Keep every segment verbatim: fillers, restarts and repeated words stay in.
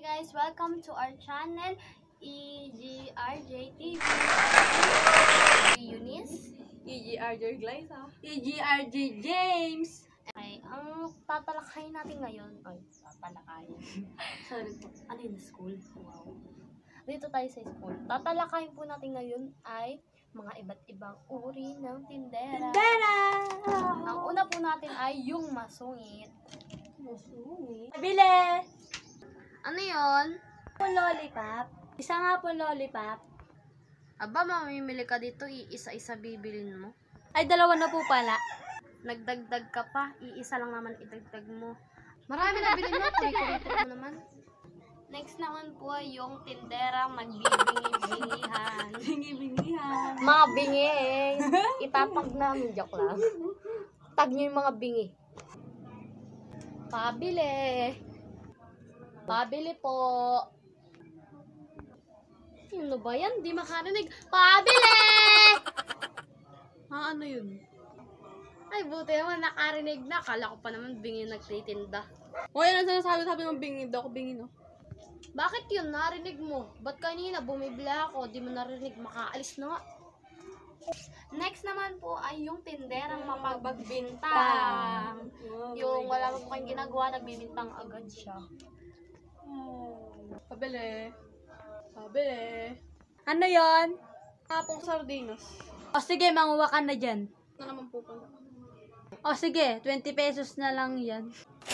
guys, welcome to our channel, E G R J T V. Eunice, E G R J Glyza, E G R J James. ay, ang tatalakayin natin ngayon, ay, tatalakayin. Sorry po, ano yun, school? Wow. Dito tayo sa school. Tatalakayin po natin ngayon ay mga iba't ibang uri ng tindera. Tindera! Ang una po natin ay yung masungit. Masungit? Bili! Ano yun? Po lollipop. Isa nga po lollipop. Aba, mamimili ka dito, iisa-isa bibilin mo. Ay, dalawa na po pala. Nagdagdag ka pa, iisa lang naman idagdag mo. Marami na bilhin mo, kulit-kulit mo naman. Next naman po ay yung tinderang magbibingi-bingihan. Bingi-bingihan. Mga bingi eh. Itatag namin, joke lang. Tag nyo yung mga bingi. Pabili. Pabili po. Ano ba yan? Di makarinig. Pabili! Ha, ano yun? Ay, buti naman nakarinig na. Kala ko pa naman bingi nagtitinda. O, yan ang sinasabi-sabi ng bingi. Daw ako bingi, no? Bakit yun? Narinig mo. Ba't kanina bumibila ako? Di mo narinig. Makaalis na nga. Next naman po ay yung tinderang mapagbintang. Yung wala mo kayong ginagawa, nagbibintang agad siya. Pabili. Pabili. Ano yon? Kapong sardinas. O sige, manguha ka na dyan. Ano naman po pala? O sige, twenty pesos na lang yan.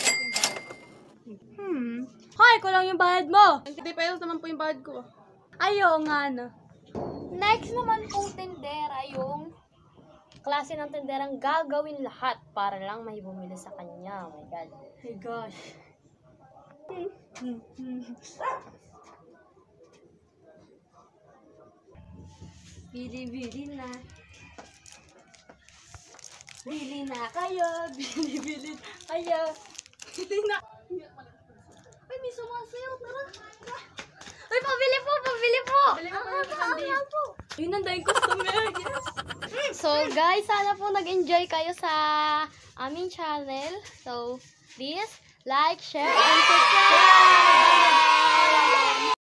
Hmm. Hoy, kulang yung bayad mo. twenty pesos naman po yung bayad ko. Ayaw nga, no. Next naman po tindera yung klase ng tinderang gagawin lahat para lang may bumili sa kanya. Oh my God. My gosh. Bili-bili na. Bili na kayo. Bili-bili kayo. Bili na. Ay, may sumasayaw. Tara. Ay, pabili po, pabili po. Bili ka pa Ah, ng ah, candy. ah, po. Yun ang dahil customer. Yes. So guys, sana po nag-enjoy kayo sa aming channel. So please like, share, and subscribe.